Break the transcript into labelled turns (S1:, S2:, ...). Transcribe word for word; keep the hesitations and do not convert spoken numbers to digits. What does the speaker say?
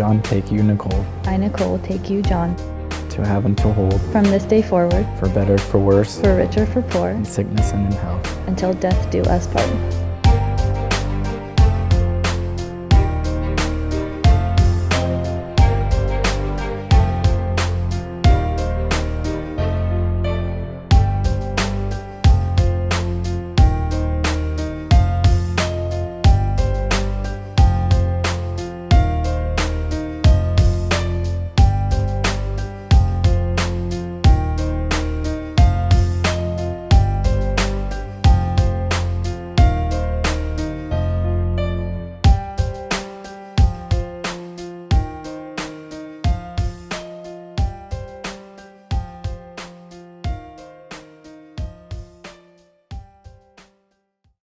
S1: John, take you, Nicole,
S2: I, Nicole, take you, John,
S1: to have and to hold,
S2: from this day forward,
S1: for better, for worse,
S2: for richer, for poor,
S1: in sickness and in health,
S2: until death do us part.